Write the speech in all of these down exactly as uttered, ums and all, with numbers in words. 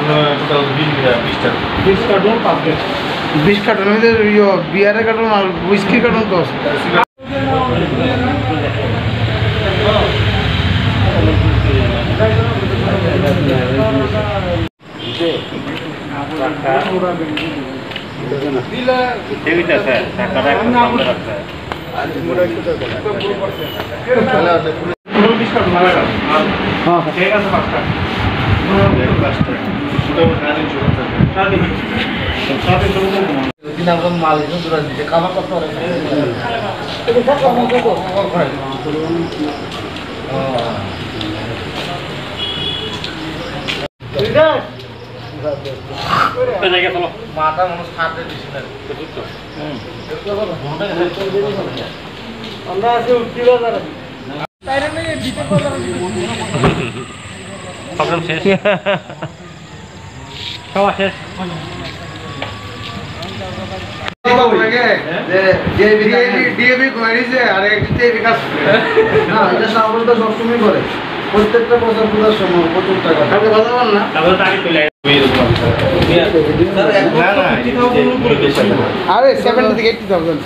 Total বিশ carton পাঁচ KG বিশ কার্টন বিয়ারের কার্টন আর হুইস্কির কার্টন তো আছে। মাল দিতে কামার কত মাথা মানুষ খাতে দিচ্ছি না আমরা আছি উঠতি বাজার প্রোগ্রাম শেষ খাওয়া শেষ প্রত্যেকটা বছর পূজার সময় প্রচুর টাকা না আরে সেভেন্টি থেকে এইটটি থাউজেন্ড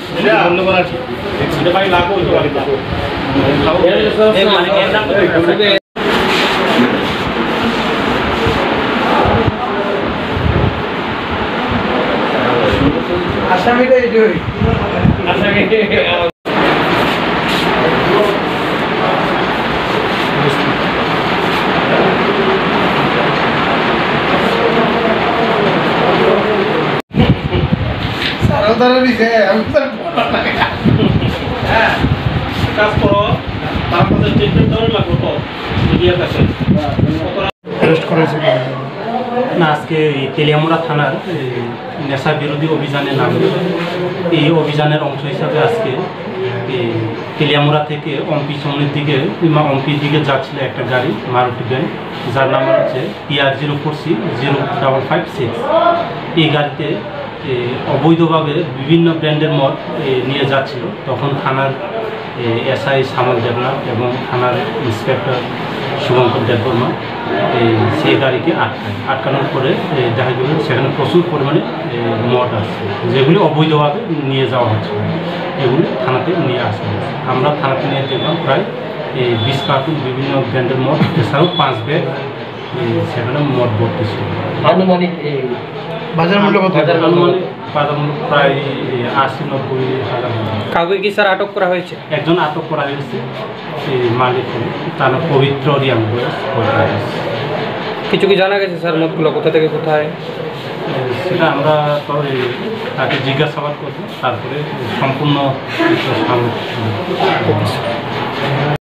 আসামিটা এটি হই আসামি না আজকে তেলিয়ামুড়া থানার নেশা বিরোধী অভিযানের নামে এই অভিযানের অংশ হিসাবে আজকে তেলিয়ামুড়া থেকে অম্পি সামনের দিকে কিংবা অম্পির দিকে যাচ্ছিল একটা গাড়ি মারুতি ভ্যান যার নাম্বার হচ্ছে TR zero four C zero double five six. এই গাড়িতে অবৈধভাবে বিভিন্ন ব্র্যান্ডের মদ নিয়ে যাচ্ছিল। তখন থানার এসআই সামল দেবনাথ এবং থানার ইন্সপেক্টর শুভঙ্কর দেববর্মা সেই গাড়িকে আটকায়। আটকানোর পরে দেখা গেল সেখানে প্রচুর পরিমাণে মদ আছে যেগুলি অবৈধভাবে নিয়ে যাওয়া হচ্ছে, এগুলি থানাতে নিয়ে আসা হয়েছে। আমরা থানাতে নিয়ে দেখলাম প্রায় বিশ কার্টুন বিভিন্ন ব্র্যান্ডের মদ, এছাড়াও পাঁচ ব্যাগ সেখানে মদ ভর্তি ছিল। আনুমানিক বাজার মূল্য কত? আনুমানিক বাজার মূল্য প্রায় আশি নব্বই হাজার। কাউকে কি স্যার আটক করা হয়েছে? একজন আটক করা হয়েছে, মালিক তার পবিত্র রিয়াম বয়স। কিছু কি জানা গেছে স্যার মদগুলো কোথা থেকে কোথায়? সেটা আমরা তো তাকে জিজ্ঞাসাবাদ করবো, তারপরে সম্পূর্ণ